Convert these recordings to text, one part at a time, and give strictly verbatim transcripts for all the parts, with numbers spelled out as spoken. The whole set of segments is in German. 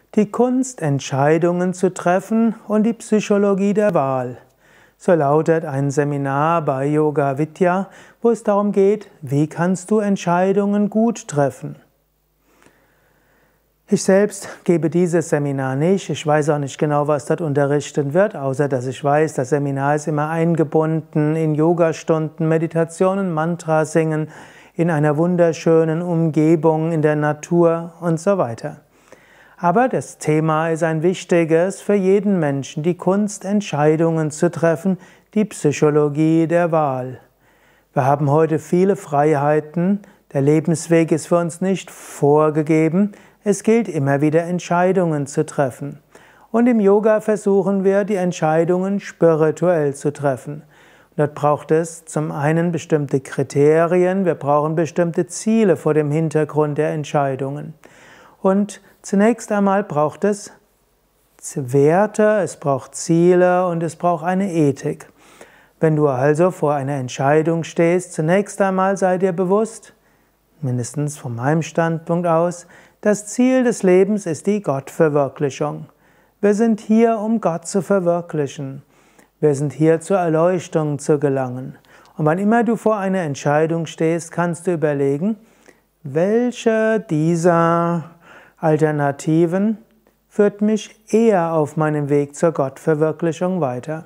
Die Kunst, Entscheidungen zu treffen und die Psychologie der Wahl. So lautet ein Seminar bei Yoga Vidya, wo es darum geht, wie kannst du Entscheidungen gut treffen. Ich selbst gebe dieses Seminar nicht. Ich weiß auch nicht genau, was dort unterrichtet wird, außer dass ich weiß, das Seminar ist immer eingebunden in Yogastunden, Meditationen, Mantra singen, in einer wunderschönen Umgebung, in der Natur und so weiter. Aber das Thema ist ein wichtiges für jeden Menschen, die Kunst, Entscheidungen zu treffen, die Psychologie der Wahl. Wir haben heute viele Freiheiten, der Lebensweg ist für uns nicht vorgegeben, es gilt immer wieder Entscheidungen zu treffen. Und im Yoga versuchen wir, die Entscheidungen spirituell zu treffen. Und dort braucht es zum einen bestimmte Kriterien, wir brauchen bestimmte Ziele vor dem Hintergrund der Entscheidungen. Und zunächst einmal braucht es Werte, es braucht Ziele und es braucht eine Ethik. Wenn du also vor einer Entscheidung stehst, zunächst einmal sei dir bewusst, mindestens von meinem Standpunkt aus, das Ziel des Lebens ist die Gottverwirklichung. Wir sind hier, um Gott zu verwirklichen. Wir sind hier zur Erleuchtung zu gelangen. Und wann immer du vor einer Entscheidung stehst, kannst du überlegen, welche dieser Alternativen führt mich eher auf meinem Weg zur Gottverwirklichung weiter.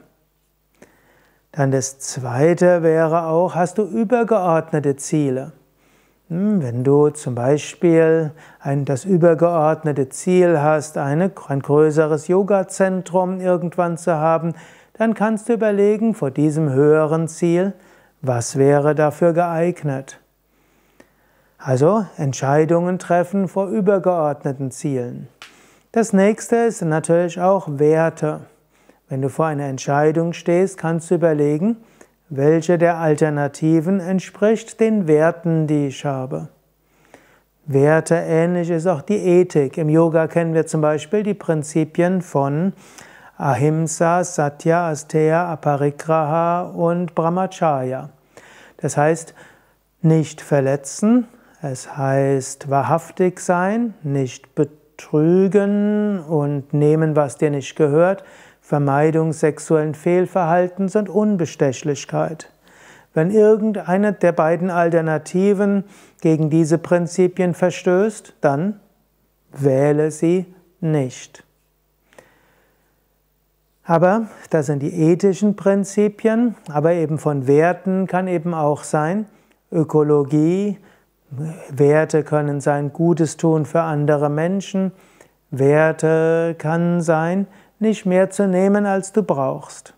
Dann das Zweite wäre auch, hast du übergeordnete Ziele? Wenn du zum Beispiel ein, das übergeordnete Ziel hast, eine, ein größeres Yoga-Zentrum irgendwann zu haben, dann kannst du überlegen, vor diesem höheren Ziel, was wäre dafür geeignet? Also Entscheidungen treffen vor übergeordneten Zielen. Das nächste ist natürlich auch Werte. Wenn du vor einer Entscheidung stehst, kannst du überlegen, welche der Alternativen entspricht den Werten, die ich habe. Werte ähnlich ist auch die Ethik. Im Yoga kennen wir zum Beispiel die Prinzipien von Ahimsa, Satya, Asteya, Aparigraha und Brahmacharya. Das heißt, nicht verletzen, es heißt wahrhaftig sein, nicht betrügen und nehmen, was dir nicht gehört, Vermeidung sexuellen Fehlverhaltens und Unbestechlichkeit. Wenn irgendeine der beiden Alternativen gegen diese Prinzipien verstößt, dann wähle sie nicht. Aber das sind die ethischen Prinzipien, aber eben von Werten kann eben auch sein Ökologie, Werte können sein Gutes tun für andere Menschen, Werte kann sein, nicht mehr zu nehmen, als du brauchst.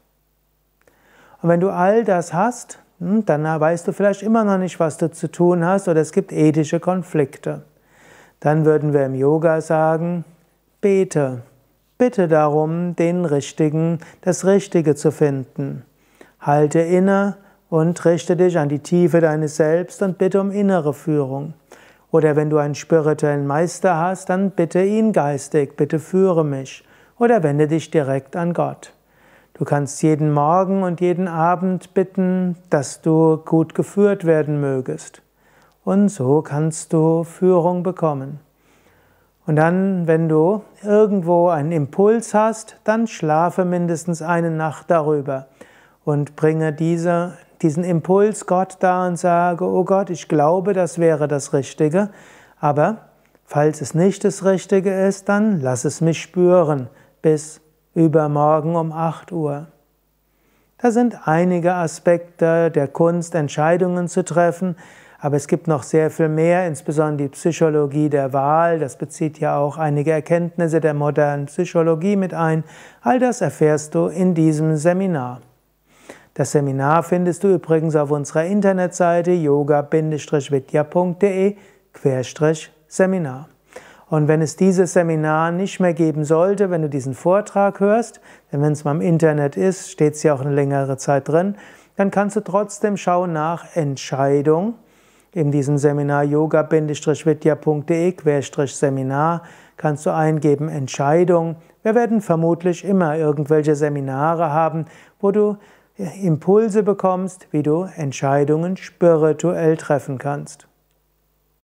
Und wenn du all das hast, dann weißt du vielleicht immer noch nicht, was du zu tun hast, oder es gibt ethische Konflikte. Dann würden wir im Yoga sagen, bete, bitte darum, den Richtigen, das Richtige zu finden. Halte inne und richte dich an die Tiefe deines Selbst und bitte um innere Führung. Oder wenn du einen spirituellen Meister hast, dann bitte ihn geistig, bitte führe mich. Oder wende dich direkt an Gott. Du kannst jeden Morgen und jeden Abend bitten, dass du gut geführt werden mögest. Und so kannst du Führung bekommen. Und dann, wenn du irgendwo einen Impuls hast, dann schlafe mindestens eine Nacht darüber und bringe diese, diesen Impuls Gott dar und sage, oh Gott, ich glaube, das wäre das Richtige, aber falls es nicht das Richtige ist, dann lass es mich spüren. Bis übermorgen um acht Uhr. Das sind einige Aspekte der Kunst, Entscheidungen zu treffen, aber es gibt noch sehr viel mehr, insbesondere die Psychologie der Wahl, das bezieht ja auch einige Erkenntnisse der modernen Psychologie mit ein. All das erfährst du in diesem Seminar. Das Seminar findest du übrigens auf unserer Internetseite yoga vidya punkt de Schrägstrich Seminar. Und wenn es dieses Seminar nicht mehr geben sollte, wenn du diesen Vortrag hörst, denn wenn es mal im Internet ist, steht es ja auch eine längere Zeit drin, dann kannst du trotzdem schauen nach Entscheidung. In diesem Seminar yoga vidya punkt de Schrägstrich Seminar kannst du eingeben Entscheidung. Wir werden vermutlich immer irgendwelche Seminare haben, wo du Impulse bekommst, wie du Entscheidungen spirituell treffen kannst.